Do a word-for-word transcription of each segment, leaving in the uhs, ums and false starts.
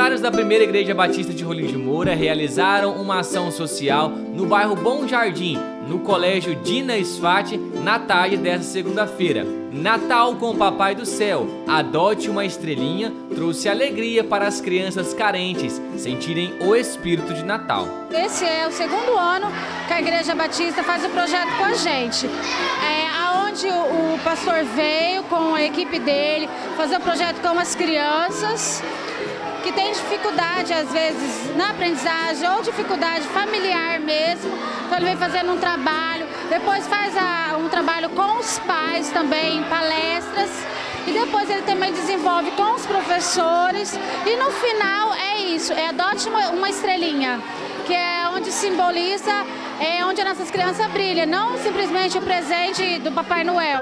voluntários da Primeira Igreja Batista de Rolim de Moura realizaram uma ação social no bairro Bom Jardim, no Colégio Dina Sfat, na tarde desta segunda-feira. Natal com o Papai do Céu, adote uma estrelinha, trouxe alegria para as crianças carentes sentirem o espírito de Natal. Esse é o segundo ano que a Igreja Batista faz o projeto com a gente. É, aonde o, o pastor veio com a equipe dele fazer o projeto com as crianças que tem dificuldade, às vezes, na aprendizagem ou dificuldade familiar mesmo. Então ele vem fazendo um trabalho, depois faz a, um trabalho com os pais também, em palestras, e depois ele também desenvolve com os professores. E no final é isso, é adote uma, uma estrelinha, que é onde simboliza, é onde as nossas crianças brilham, não simplesmente o presente do Papai Noel.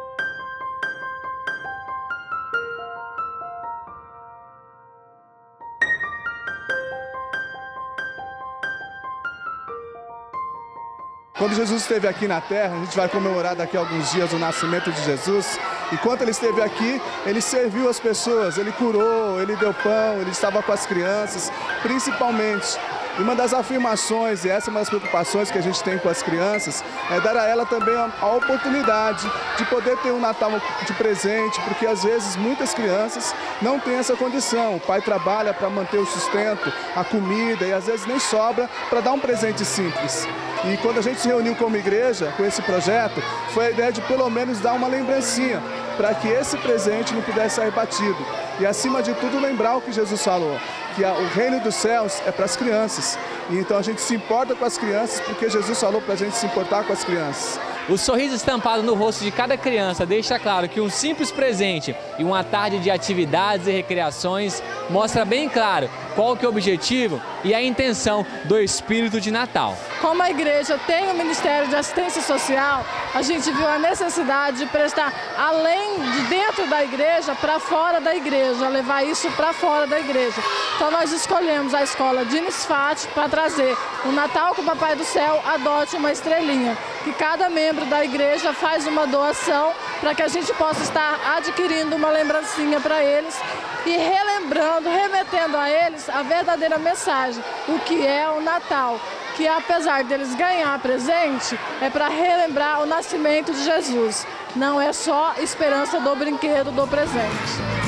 Quando Jesus esteve aqui na terra, a gente vai comemorar daqui a alguns dias o nascimento de Jesus. Enquanto ele esteve aqui, ele serviu as pessoas, ele curou, ele deu pão, ele estava com as crianças, principalmente. E uma das afirmações, e essa é uma das preocupações que a gente tem com as crianças, é dar a ela também a oportunidade de poder ter um Natal de presente, porque às vezes muitas crianças não têm essa condição. O pai trabalha para manter o sustento, a comida, e às vezes nem sobra para dar um presente simples. E quando a gente se reuniu como igreja, com esse projeto, foi a ideia de pelo menos dar uma lembrancinha, para que esse presente não pudesse sair batido. E acima de tudo lembrar o que Jesus falou, que o reino dos céus é para as crianças. E então a gente se importa com as crianças porque Jesus falou para a gente se importar com as crianças. O sorriso estampado no rosto de cada criança deixa claro que um simples presente e uma tarde de atividades e recreações mostra bem claro qual que é o objetivo e a intenção do espírito de Natal. Como a igreja tem o Ministério de Assistência Social, a gente viu a necessidade de prestar além de dentro da igreja para fora da igreja, levar isso para fora da igreja. Então nós escolhemos a escola Dina Sfat para trazer o Natal com o Papai do Céu, adote uma estrelinha, que cada membro da igreja faz uma doação para que a gente possa estar adquirindo uma lembrancinha para eles e relembrando, remetendo a eles a verdadeira mensagem, o que é o Natal, que apesar deles ganhar presente, é para relembrar o nascimento de Jesus. Não é só esperança do brinquedo, do presente.